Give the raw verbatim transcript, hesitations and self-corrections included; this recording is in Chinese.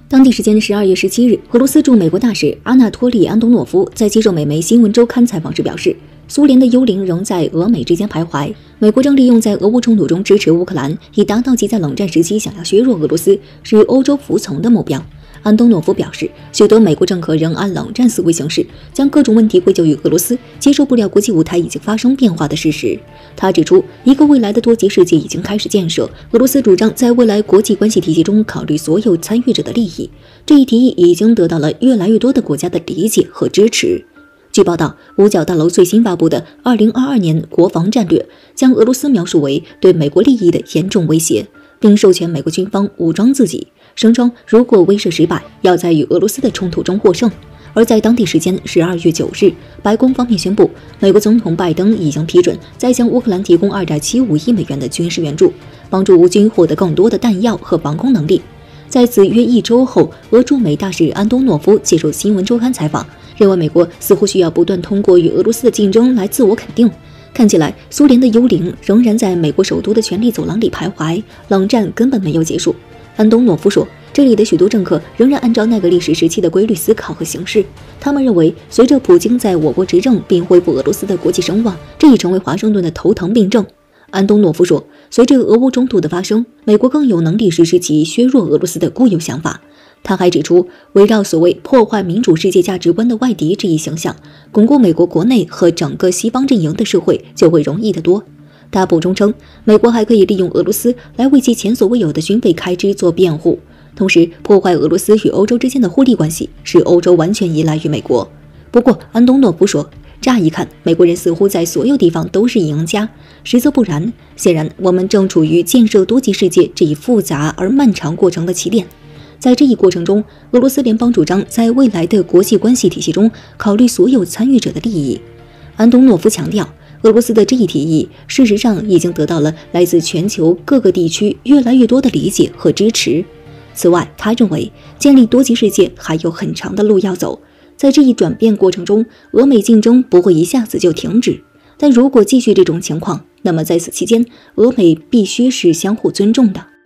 当地时间十二月十七日，俄罗斯驻美国大使阿纳托利·安东诺夫在接受美媒《新闻周刊》采访时表示，苏联的幽灵仍在俄美之间徘徊，美国正利用在俄乌冲突中支持乌克兰，以达到其在冷战时期想要削弱俄罗斯、使欧洲服从的目标。安东诺夫表示，许多美国政客仍按冷战思维行事，将各种问题归咎于俄罗斯，接受不了国际舞台已经发生变化的事实。他指出，一个未来的多极世界已经开始建设，俄罗斯主张在未来国际关系体系中考虑所有参与者的利益，这一提议已经得到了越来越多的国家的理解和支持。据报道，五角大楼最新发布的二零二二年国防战略将俄罗斯描述为对美国利益的严重威胁，并授权美国军方武装自己，声称如果威慑失败，要在与俄罗斯的冲突中获胜。而在当地时间十二月九日，白宫方面宣布，美国总统拜登已经批准再向乌克兰提供 二点七五亿美元的军事援助，帮助乌军获得更多的弹药和防空能力。在此约一周后，俄驻美大使安东诺夫接受《新闻周刊》采访，认为美国似乎需要不断通过与俄罗斯的竞争来自我肯定。看起来，苏联的幽灵仍然在美国首都的权力走廊里徘徊，冷战根本没有结束。安东诺夫说，这里的许多政客仍然按照那个历史时期的规律思考和行事。他们认为，随着普京在我国执政并恢复俄罗斯的国际声望，这已成为华盛顿的头疼病症。安东诺夫说，随着俄乌冲突的发生，美国更有能力实施其削弱俄罗斯的固有想法。他还指出，围绕所谓破坏民主世界价值观的外敌这一形象，巩固美国国内和整个西方阵营的社会就会容易得多。他补充称，美国还可以利用俄罗斯来为其前所未有的军费开支做辩护，同时破坏俄罗斯与欧洲之间的互利关系，使欧洲完全依赖于美国。不过，安东诺夫说，乍一看，美国人似乎在所有地方都是赢家，实则不然。显然，我们正处于建设多极世界这一复杂而漫长过程的起点。在这一过程中，俄罗斯联邦主张在未来的国际关系体系中考虑所有参与者的利益。安东诺夫强调，俄罗斯的这一提议事实上已经得到了来自全球各个地区越来越多的理解和支持。此外，他认为建立多极世界还有很长的路要走，在这一转变过程中，俄美竞争不会一下子就停止。但如果继续这种情况，那么在此期间，俄美必须是相互尊重的。